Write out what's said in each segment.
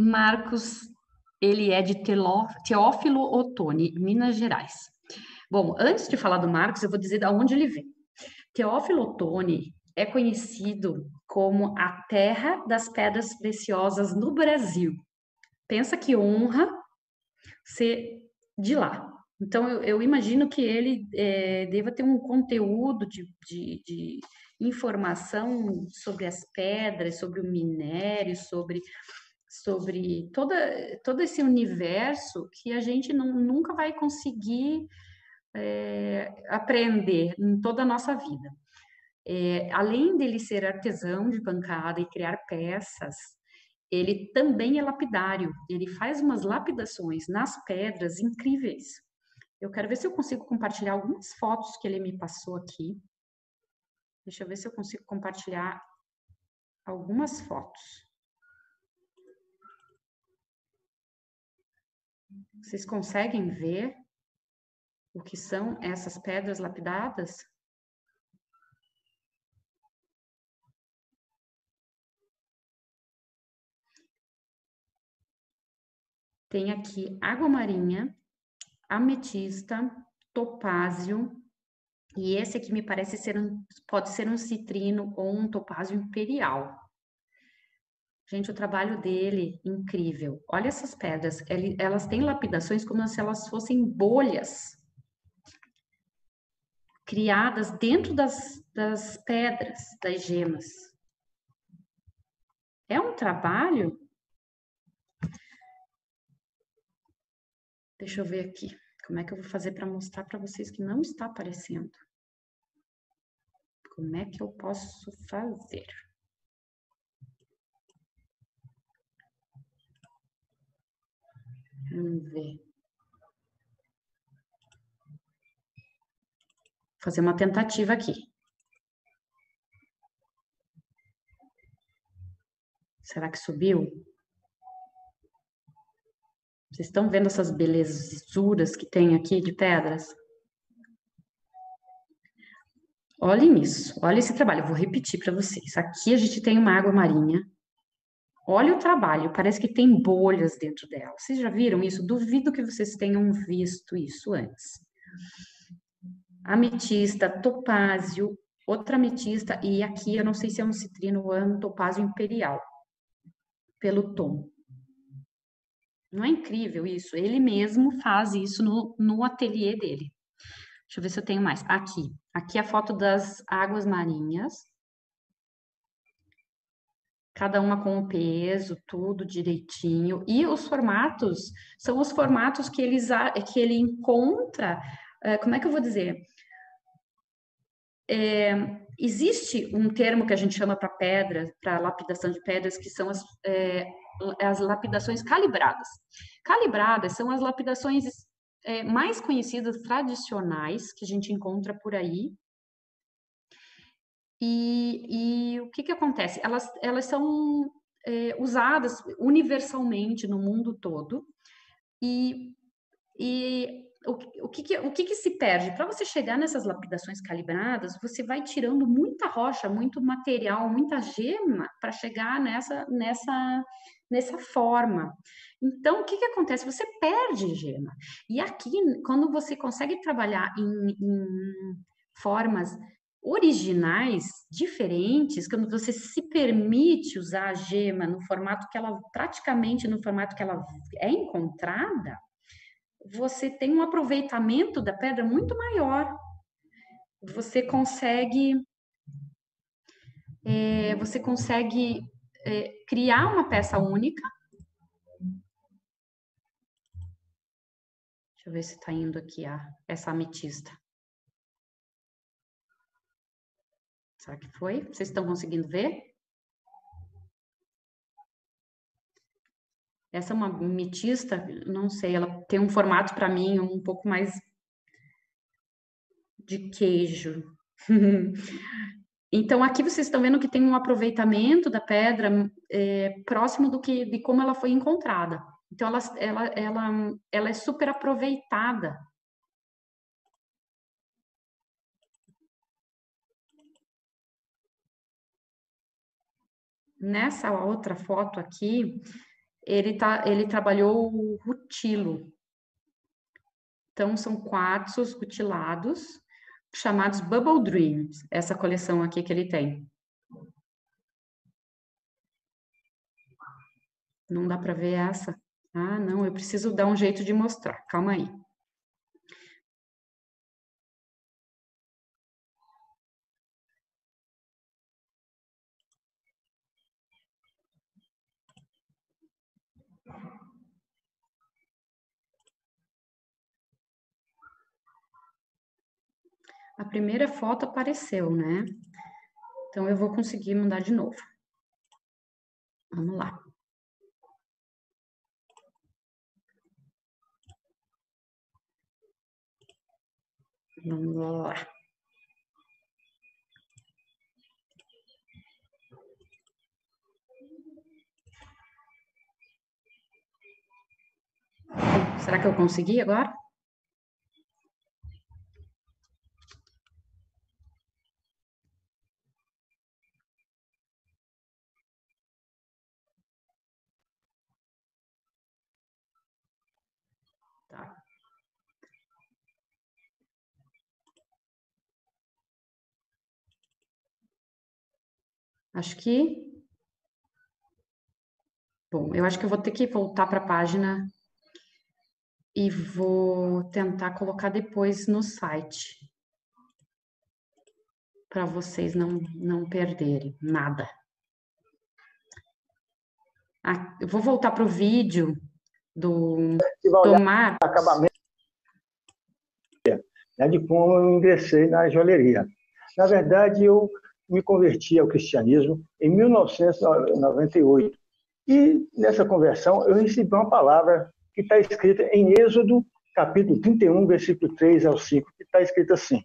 Marcos, ele é de Teófilo Otoni, Minas Gerais. Bom, antes de falar do Marcos, eu vou dizer de onde ele vem. Teófilo Otoni é conhecido como a terra das pedras preciosas no Brasil. Pensa que honra ser de lá. Então, eu imagino que ele deva ter um conteúdo de informação sobre as pedras, sobre o minério, sobre todo esse universo que a gente nunca vai conseguir aprender em toda a nossa vida. Além dele ser artesão de bancada e criar peças, ele também é lapidário. Ele faz umas lapidações nas pedras incríveis. Eu quero ver se eu consigo compartilhar algumas fotos que ele me passou aqui. Deixa eu ver se eu consigo compartilhar algumas fotos. Vocês conseguem ver o que são essas pedras lapidadas? Tem aqui água marinha, ametista, topázio, e esse aqui me parece pode ser um citrino ou um topázio imperial. Gente, o trabalho dele, incrível. Olha essas pedras, elas têm lapidações como se elas fossem bolhas criadas dentro das pedras, das gemas. É um trabalho. Deixa eu ver aqui. Como é que eu vou fazer para mostrar para vocês que não está aparecendo? Como é que eu posso fazer? Vamos ver. Fazer uma tentativa aqui. Será que subiu? Vocês estão vendo essas belezuras que tem aqui de pedras? Olhem isso, olha esse trabalho. Eu vou repetir para vocês. Aqui a gente tem uma água marinha. Olha o trabalho, parece que tem bolhas dentro dela. Vocês já viram isso? Duvido que vocês tenham visto isso antes. Ametista, topázio, outra ametista, e aqui eu não sei se é um citrino ou é um topázio imperial, pelo tom. Não é incrível isso? Ele mesmo faz isso no ateliê dele. Deixa eu ver se eu tenho mais. Aqui. Aqui a foto das águas marinhas. Cada uma com o peso, tudo direitinho. E os formatos são os formatos que ele encontra. Como é que eu vou dizer? Existe um termo que a gente chama para pedras, para lapidação de pedras, que são as lapidações calibradas. Calibradas são as lapidações mais conhecidas, tradicionais, que a gente encontra por aí. E o que acontece? Elas são usadas universalmente no mundo todo. E o que se perde? Para você chegar nessas lapidações calibradas, você vai tirando muita rocha, muito material, muita gema para chegar nessa forma. Então, o que acontece? Você perde gema. E aqui, quando você consegue trabalhar em formas originais, diferentes, quando você se permite usar a gema no formato que ela, praticamente no formato que ela é encontrada, você tem um aproveitamento da pedra muito maior. Você consegue criar uma peça única. Deixa eu ver se está indo aqui essa ametista. Será que foi? Vocês estão conseguindo ver? Essa é uma ametista, não sei, ela tem um formato para mim um pouco mais de queijo. Então, aqui vocês estão vendo que tem um aproveitamento da pedra próximo de como ela foi encontrada. Então, ela é super aproveitada. Nessa outra foto aqui, ele trabalhou o rutilo. Então, são quartzos rutilados, chamados Bubble Dreams, essa coleção aqui que ele tem. Não dá para ver essa? Ah, não, eu preciso dar um jeito de mostrar. Calma aí. A primeira foto apareceu, né? Então, eu vou conseguir mandar de novo. Vamos lá. Vamos lá. Será que eu consegui agora? Tá. Acho que... Bom, eu acho que eu vou ter que voltar para a página e vou tentar colocar depois no site, para vocês não perderem nada. Ah, eu vou voltar para o vídeo do Marcos. Acabamento, né, de como eu ingressei na joalheria. Na verdade, eu me converti ao cristianismo em 1998. E nessa conversão eu recebi uma palavra que está escrita em Êxodo, capítulo 31, versículo 3 ao 5, que está escrito assim: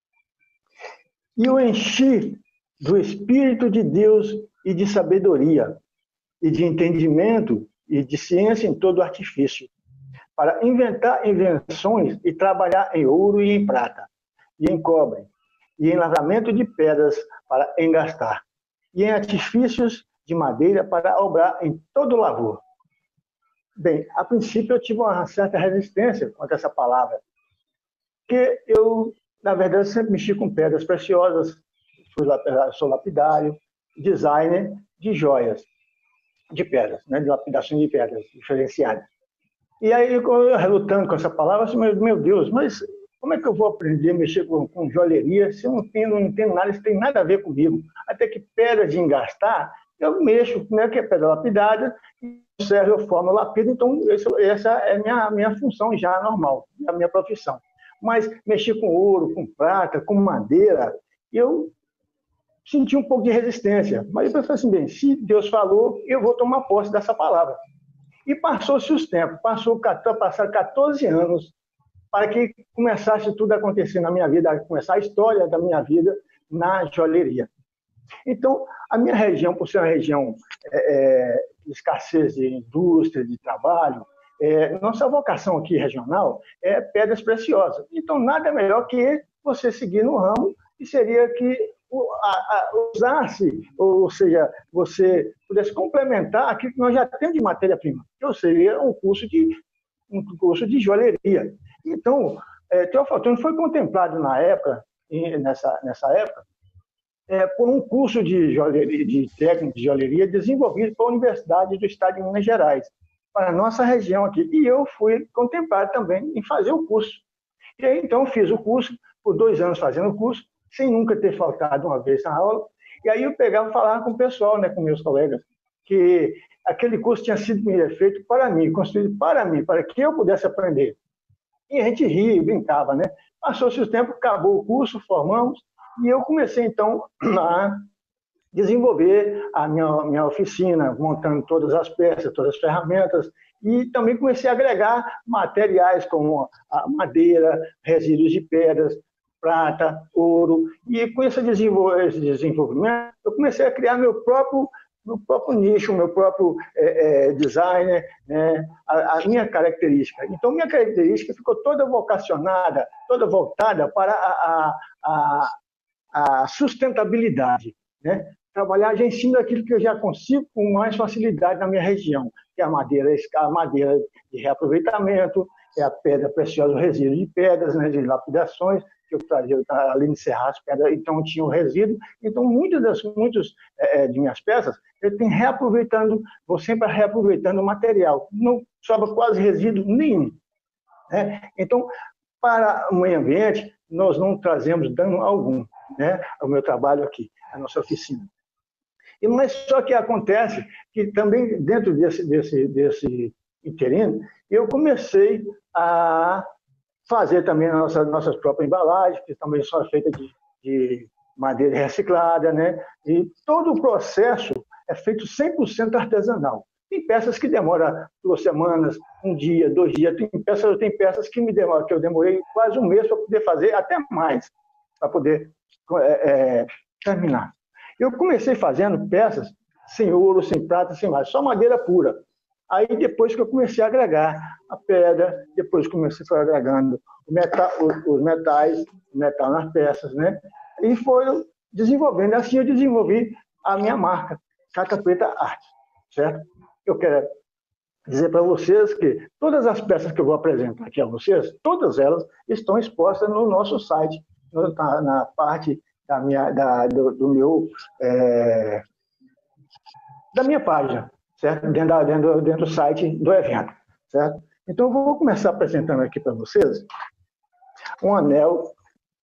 E eu enchi do Espírito de Deus e de sabedoria, e de entendimento e de ciência em todo artifício, para inventar invenções e trabalhar em ouro e em prata, e em cobre, e em lavramento de pedras para engastar, e em artifícios de madeira para obrar em todo lavor. Bem, a princípio eu tive uma certa resistência contra essa palavra, porque eu, na verdade, sempre mexi com pedras preciosas, sou lapidário, designer de joias, de pedras, né, de lapidação de pedras diferenciadas. E aí, eu relutando com essa palavra, assim, meu Deus, mas como é que eu vou aprender a mexer com joalheria se eu não entendo nada, isso tem nada a ver comigo? Até que pedra de engastar, eu mexo, né, que é pedra lapidada, serve, eu formo, eu lapido, então essa é a minha função já normal, a minha profissão. Mas mexer com ouro, com prata, com madeira, eu senti um pouco de resistência. Mas eu pensei assim, bem, se Deus falou, eu vou tomar posse dessa palavra. E passou-se os tempos, passaram 14 anos para que começasse tudo a acontecer na minha vida, começar a história da minha vida na joalheria. Então, a minha região, por ser uma região de escassez de indústria, de trabalho, nossa vocação aqui regional é pedras preciosas. Então, nada melhor que você seguir no ramo, que seria que usasse, ou seja, você pudesse complementar aquilo que nós já temos de matéria-prima, que seria um curso de joalheria. Então, Teofotônio foi contemplado na época, nessa época, por um curso de joalheria, de técnico de joalheria desenvolvido pela Universidade do Estado de Minas Gerais, para a nossa região aqui. E eu fui contemplado também em fazer o curso. E aí, então, fiz o curso, por 2 anos fazendo o curso, sem nunca ter faltado uma vez na aula. E aí eu pegava e falava com o pessoal, né, com meus colegas, que aquele curso tinha sido feito para mim, construído para mim, para que eu pudesse aprender. E a gente ria, brincava, né? Passou-se o tempo, acabou o curso, formamos, e eu comecei, então, a desenvolver a minha oficina, montando todas as peças, todas as ferramentas, e também comecei a agregar materiais como a madeira, resíduos de pedras, prata, ouro, e com esse desenvolvimento, eu comecei a criar meu próprio nicho, meu próprio designer, né, a minha característica. Então, minha característica ficou toda vocacionada, toda voltada para a sustentabilidade, né? trabalhar já em cima daquilo que eu já consigo com mais facilidade na minha região, que é a madeira de reaproveitamento, é a pedra preciosa, o resíduo de pedras, né, de lapidações, que eu trazia ali de encerrar as pedras, então tinha o resíduo. Então, muitas de minhas peças, eu tenho reaproveitando, vou sempre reaproveitando o material, não sobra quase resíduo nenhum. Né? Então, para o meio ambiente, nós não trazemos dano algum, né, ao meu trabalho aqui, à nossa oficina. Mas só que acontece que também dentro desse interino, eu comecei a fazer também nossas próprias embalagens, que também são feitas de madeira reciclada, né? E todo o processo é feito 100% artesanal. Tem peças que demoram 2 semanas, 1 dia, 2 dias. Tem peças que eu demorei quase 1 mês para poder fazer, até mais, para poder terminar. Eu comecei fazendo peças sem ouro, sem prata, sem mais, só madeira pura. Aí depois que eu comecei a agregar a pedra, depois comecei a agregando os metais, o metal nas peças, né? E foi desenvolvendo. Assim eu desenvolvi a minha marca, Cata Preta Arte, certo? Eu quero dizer para vocês que todas as peças que eu vou apresentar aqui a vocês, todas elas estão expostas no nosso site, na parte da minha página, certo? Dentro do site do evento, certo? Então, eu vou começar apresentando aqui para vocês um anel,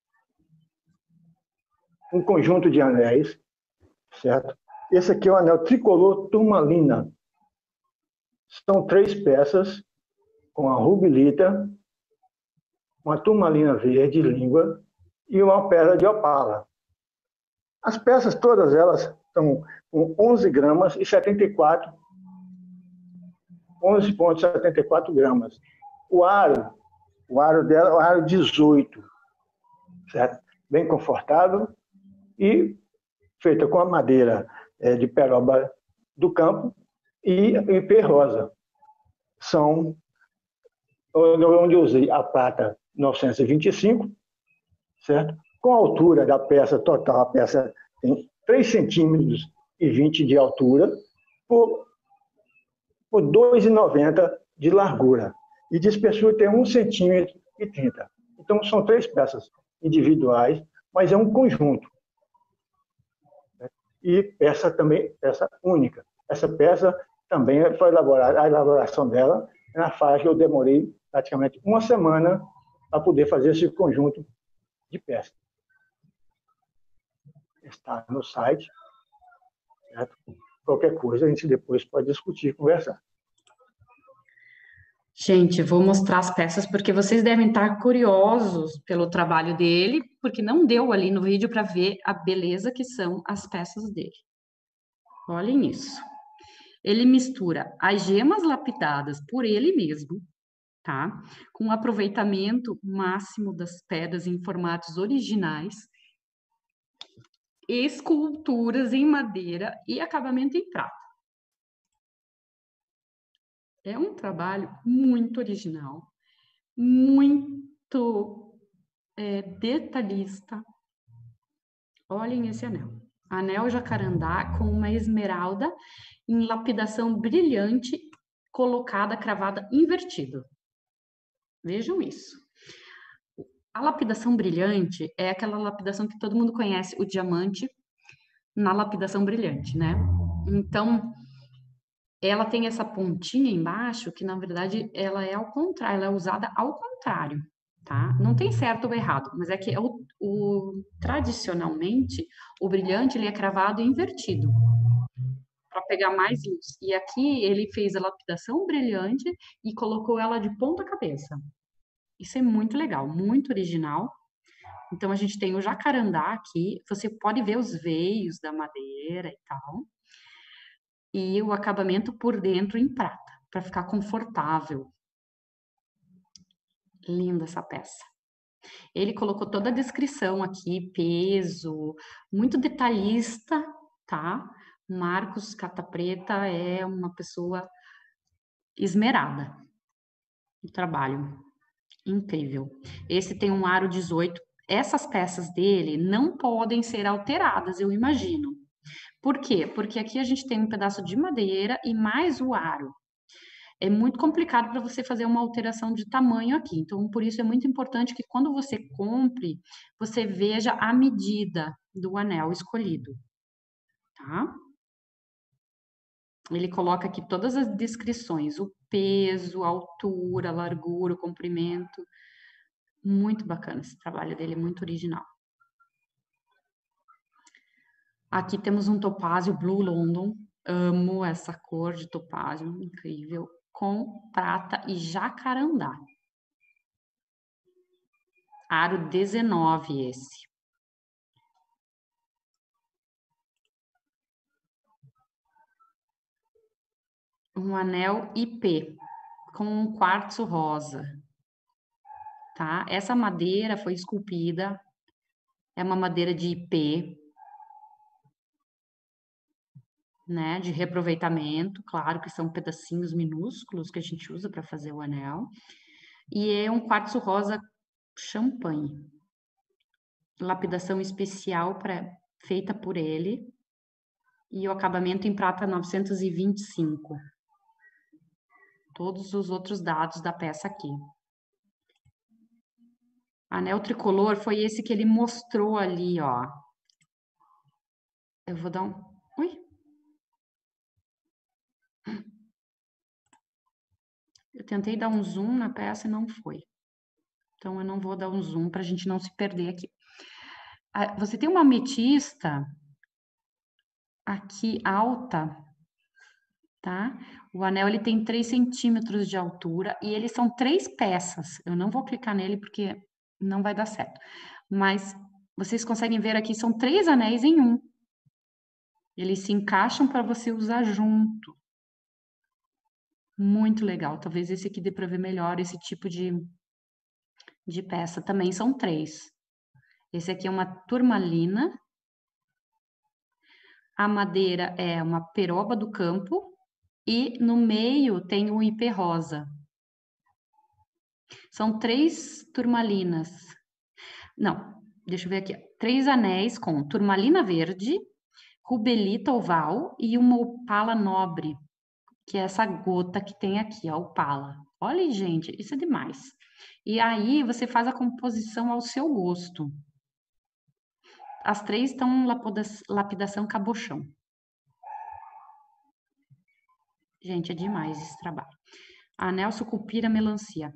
um conjunto de anéis, certo? Esse aqui é o anel tricolor turmalina. São 3 peças com a rubilita, uma turmalina verde língua e uma pedra de opala. As peças todas elas estão com 11 gramas e 11,74 gramas. O aro dela é o aro 18, certo? Bem confortável e feita com a madeira de peroba do campo e ipê rosa. São onde eu usei a prata 925, certo? Com a altura da peça total, a peça tem 3,20 centímetros de altura por 2,90 de largura. E de espessura tem 1,30 centímetro. Então, são 3 peças individuais, mas é um conjunto. E peça única. Essa peça também foi elaborada, a elaboração dela na fase que eu demorei praticamente 1 semana para poder fazer esse conjunto de peças. Está no site, certo? Qualquer coisa a gente depois pode discutir, conversar. Gente, vou mostrar as peças porque vocês devem estar curiosos pelo trabalho dele, porque não deu ali no vídeo para ver a beleza que são as peças dele. Olhem isso. Ele mistura as gemas lapidadas por ele mesmo, tá? Com o aproveitamento máximo das pedras em formatos originais, esculturas em madeira e acabamento em prata. É um trabalho muito original, muito detalhista. Olhem esse anel. Anel jacarandá com uma esmeralda em lapidação brilhante, colocada, cravada, invertido. Vejam isso. A lapidação brilhante é aquela lapidação que todo mundo conhece, o diamante na lapidação brilhante, né? Então, ela tem essa pontinha embaixo que, na verdade, ela é ao contrário, ela é usada ao contrário, tá? Não tem certo ou errado, mas é que tradicionalmente, o brilhante ele é cravado e invertido, para pegar mais luz. E aqui ele fez a lapidação brilhante e colocou ela de ponta cabeça. Isso é muito legal, muito original. Então, a gente tem o jacarandá aqui, você pode ver os veios da madeira e tal. E o acabamento por dentro em prata, para ficar confortável. Linda essa peça. Ele colocou toda a descrição aqui, peso, muito detalhista, tá? Marcos Cata Preta é uma pessoa esmerada no trabalho. Incrível. Esse tem um aro 18. Essas peças dele não podem ser alteradas, eu imagino. Por quê? Porque aqui a gente tem um pedaço de madeira e mais o aro. É muito complicado para você fazer uma alteração de tamanho aqui. Então, por isso é muito importante que quando você compre, você veja a medida do anel escolhido, tá? Ele coloca aqui todas as descrições, o peso, a altura, a largura, o comprimento. Muito bacana esse trabalho dele, é muito original. Aqui temos um topázio Blue London. Amo essa cor de topázio, incrível. Com prata e jacarandá. Aro 19 esse. Um anel IP com um quartzo rosa, tá? Essa madeira foi esculpida, é uma madeira de IP, né? De reaproveitamento, claro que são pedacinhos minúsculos que a gente usa para fazer o anel. E é um quartzo rosa champanhe. Lapidação especial feita por ele. E o acabamento em prata 925. Todos os outros dados da peça aqui. Anel tricolor foi esse que ele mostrou ali, ó. Eu vou dar um... Ui. Eu tentei dar um zoom na peça e não foi. Então, eu não vou dar um zoom para a gente não se perder aqui. Você tem uma ametista aqui alta, tá? O anel, ele tem 3 centímetros de altura e eles são 3 peças. Eu não vou clicar nele porque não vai dar certo. Mas vocês conseguem ver aqui, são 3 anéis em um. Eles se encaixam para você usar junto. Muito legal. Talvez esse aqui dê para ver melhor esse tipo de peça. Também são 3. Esse aqui é uma turmalina. A madeira é uma peroba do campo. E no meio tem o IP rosa. São 3 turmalinas. Não, deixa eu ver aqui. 3 anéis com turmalina verde, rubelita oval e uma opala nobre, que é essa gota que tem aqui, a opala. Olha, gente, isso é demais. E aí você faz a composição ao seu gosto. As 3 estão lapidação cabochão. Gente, é demais esse trabalho. Anel sucupira melancia.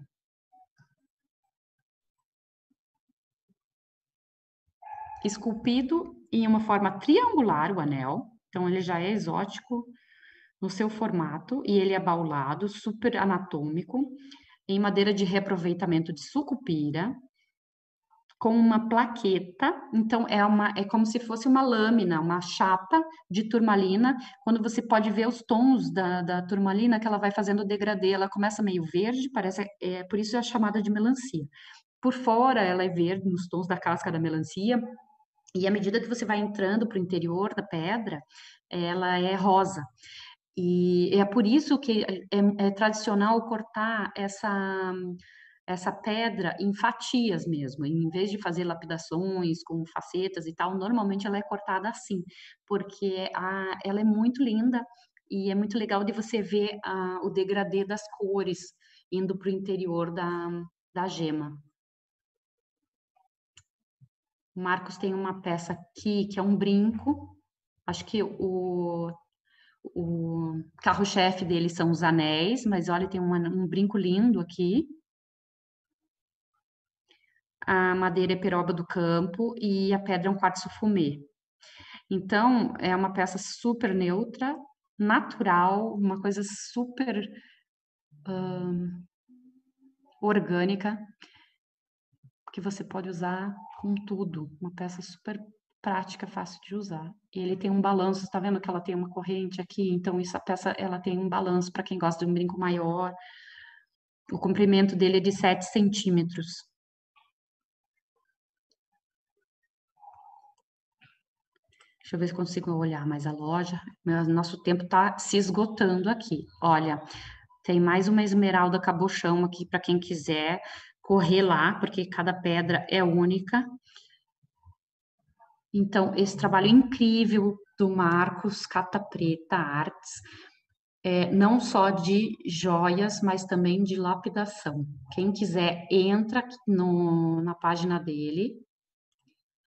Esculpido em uma forma triangular o anel. Então, ele já é exótico no seu formato e ele é baulado, super anatômico, em madeira de reaproveitamento de sucupira, com uma plaqueta. Então, é como se fosse uma lâmina, uma chapa de turmalina. Quando você pode ver os tons da turmalina, que ela vai fazendo o degradê, ela começa meio verde, parece, por isso é chamada de melancia. Por fora, ela é verde, nos tons da casca da melancia, e à medida que você vai entrando para o interior da pedra, ela é rosa. E é por isso que é tradicional cortar essa pedra em fatias mesmo, em vez de fazer lapidações com facetas e tal, normalmente ela é cortada assim, porque ela é muito linda e é muito legal de você ver o degradê das cores indo para o interior da gema. O Marcos tem uma peça aqui que é um brinco, acho que o carro-chefe dele são os anéis, mas olha, tem um brinco lindo aqui. A madeira é peroba do campo e a pedra é um quartzo fumê. Então, é uma peça super neutra, natural, uma coisa super orgânica, que você pode usar com tudo. Uma peça super prática, fácil de usar. E ele tem um balanço, tá vendo que ela tem uma corrente aqui? Então, a peça ela tem um balanço para quem gosta de um brinco maior. O comprimento dele é de 7 centímetros. Deixa eu ver se consigo olhar mais a loja. Nosso tempo está se esgotando aqui. Olha, tem mais uma esmeralda cabochão aqui para quem quiser correr lá, porque cada pedra é única. Então, esse trabalho incrível do Marcos Cata Preta Artes, não só de joias, mas também de lapidação. Quem quiser, entra aqui na página dele,